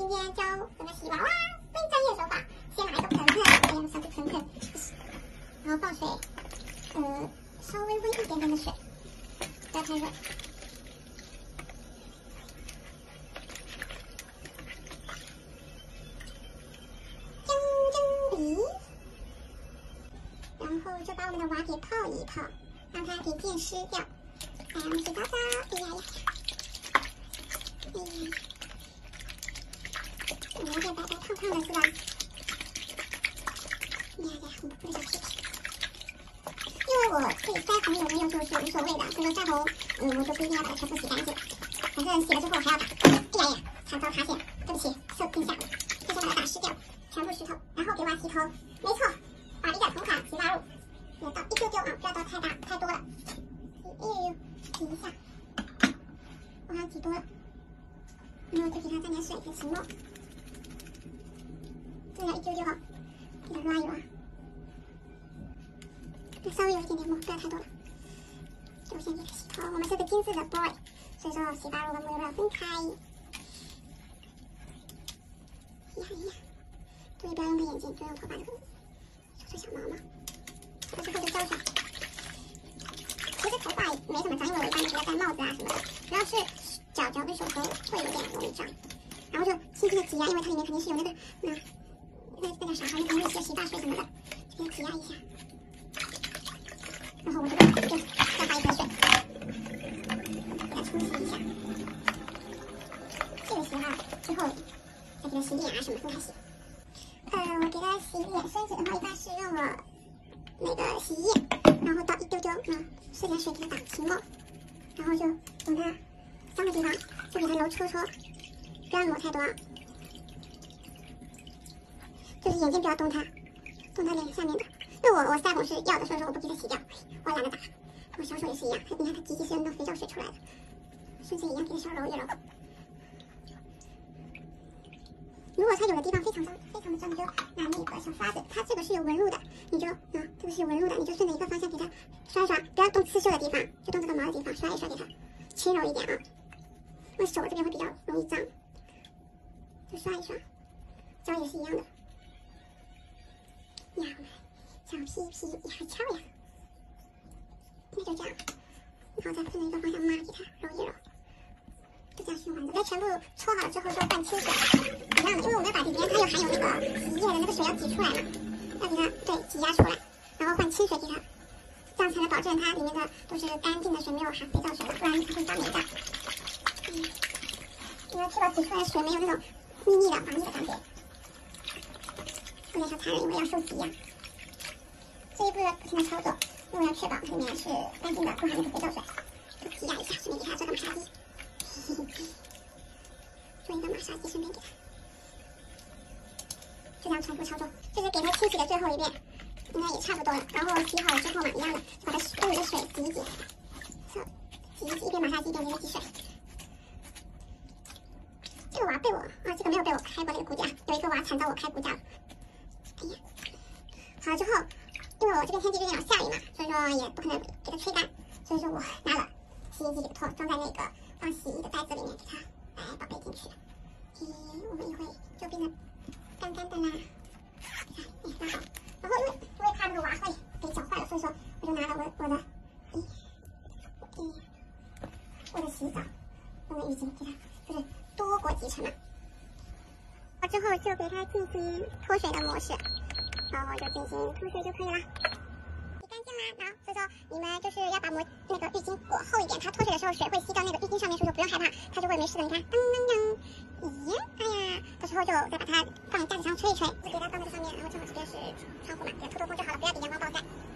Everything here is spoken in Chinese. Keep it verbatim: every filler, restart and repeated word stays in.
今天教怎么洗娃娃，非专业手法。先拿一个盆子，这样小个盆盆，然后放水，呃，稍微温一点点的水，不要太热。蒸蒸梨，然后就把我们的娃给泡一泡，让它给变湿掉。哎，我们洗澡澡，哎呀呀！哎呀，我们这白白胖胖的是吧？哎呀呀，我们不小屁屁。因为我对腮红有没有就是无所谓的，所以说腮红，嗯，我就不一定要把它全部洗干净。反正洗了之后还要打。哎呀呀，惨遭塌陷，对不起，受惊吓了。就先把它打湿掉，全部湿透，然后给娃洗头。没错，宝丽的同款洗发露，也倒一丢丢啊，不要倒太大太多了。哎呦，挤一下，我好像挤多了。然后就给它沾点水才行了，这样一丢丢哈，给它拉一拉，稍微有一点点墨，不要太多了。就先给它洗头，我们是个精致的 boy， 所以说洗发露跟沐浴露要分开。呀呀，注意不要用它眼睛，就用头发这个小小小毛毛。到最后就浇上。其实头发没什么脏，因为我一般都是戴帽子啊什么的，主要是脚脚跟手头会有点容易脏，然后就轻轻的挤压，因为它里面肯定是有那个那那那叫啥，反正肯定有一些洗发水什么的，就给它挤压一下，然后我这边就再发一盆水，给它冲洗一下，这个洗哈之后再给它洗脸啊什么分开洗。呃，我给它洗脸身子的话，一般是用了那个洗衣液，然后倒一丢丢，嗯，试点水给它打清了，然后就用它脏的地方就给它揉搓搓，不要抹太多啊，就是眼睛不要动它，动它脸下面的。因为我我腮红是要的，所以说我不给它洗掉，我懒得打。我小手也是一样，你看它机器是用那个肥皂水出来的，顺势一样给它小揉一揉。如果它有的地方非常脏，非常的脏，你就拿那个小刷子，它这个是有纹路的，你就啊，这个是有纹路的，你就顺着一个方向给它刷一刷，不要动刺绣的地方，就动这个毛的地方，刷一刷给它，轻柔一点啊，因为手这边会比较容易脏，就刷一刷，脚也是一样的。呀，小屁屁也还翘呀，那就这样，然后再顺着一个方向抹给它揉一揉。就这样循环着，在全部搓好了之后就换清水，一样的，因为我们要把里面它有含有那个洗衣液的那个水要挤出来嘛，要给它对挤压出来，然后换清水给它，这样才能保证它里面的都是干净的水，没有含肥皂水的，不然它会发霉的。嗯，因为确保挤出来的水没有那种腻腻的、滑腻的感觉，有点小残忍，因为要收集呀。这一步不停的操作，因为要确保它里面是干净的，不含那个肥皂水，就挤压一下，顺便给它做个马杀鸡。做一个马杀鸡，顺便给它，就这样重复操作，就是给它清洗的最后一遍，应该也差不多了。然后洗好了之后嘛，一样的，把它用你的水挤一挤，挤一挤，一边马杀鸡一边给它挤水。这个娃被我啊，这个没有被我开过那个骨架，有一个娃惨遭我开骨架了。哎呀，好了之后，因为我这边天气最近有下雨嘛，所以说也不可能给它吹干，所以说我拿了洗衣机给它装在那个放洗衣的袋子里面，给它来宝贝进去。咦，我们一会就变得干干的啦。你看，哎，刚好。然后因为我也怕这个娃会给搅坏了，所以说我就拿了我我的，咦，咦，我的洗澡用的浴巾给它，就是多国集成嘛。之后就给它进行脱水的模式，然后就进行脱水就可以了。洗干净啦，然后所以说你们就是要把膜那个浴巾裹厚一点，它脱水的时候水会吸到那个浴巾上面，所以说不用害怕，它就会没事的。你看，噔噔噔，咦，哎呀，到时候就再把它放架子上吹一吹，就给它放在这上面，然后正好这边是窗户嘛，给它透透风就好了，不要给阳光暴晒。